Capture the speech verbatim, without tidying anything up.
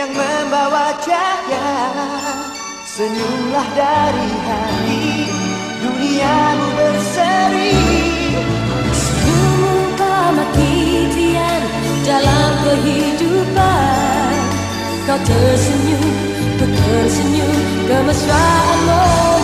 yang membawa cahaya. Senyumlah dari hati, duniamu berseri. Senyum mati tian dalam kehidupan. Kau tersenyum, ku tersenyum, kemesraanmu